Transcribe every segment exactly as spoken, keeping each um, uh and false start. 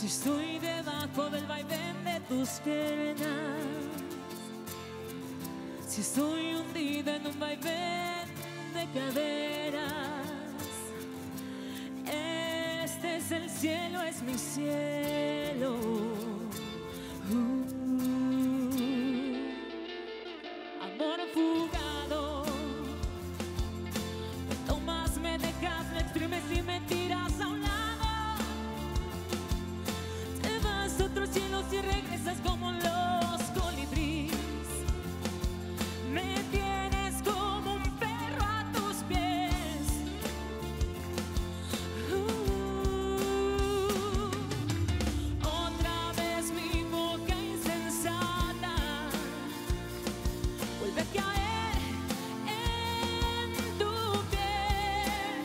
Si estoy debajo del vaivén de tus piernas, si estoy hundida en un vaivén de caderas, este es el cielo, es mi cielo. Uh, amor fugado, me tomas, me dejas, me exprimes y me tiras a un lado. Te vas a otros cielos y regresas como los colibríes. Me tienes como un perro a tus pies. Uh, otra vez mi boca insensata vuelve a caer en tu piel.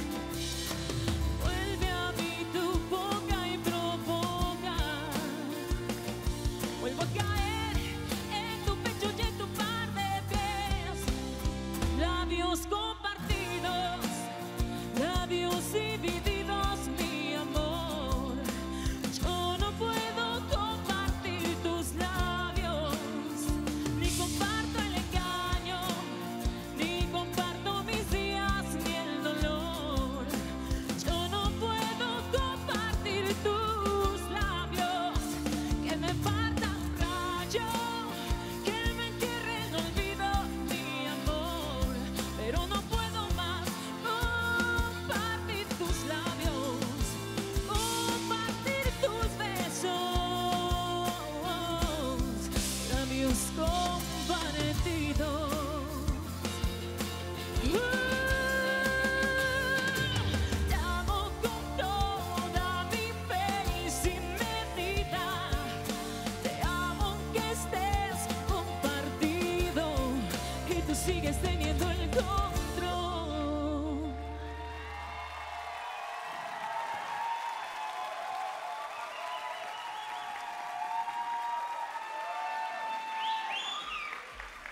Vuelve a mí tu boca y provoca. Vuelvo a caer en tu pecho y en tu par de pies. Labios compartidos, labios divididos, mi amor. Yo no puedo compartir tus labios, ni comparto el engaño, ni comparto mis días, ni el dolor. Yo no puedo compartir tus labios, que me parta un rayo, que me entierre en olvido, mi amor. Pero no puedo más compartir tus labios, compartir tus besos, labios compartidos. Uh, te amo con toda mi felicidad. Te amo aunque estés compartido y tú sigues teniendo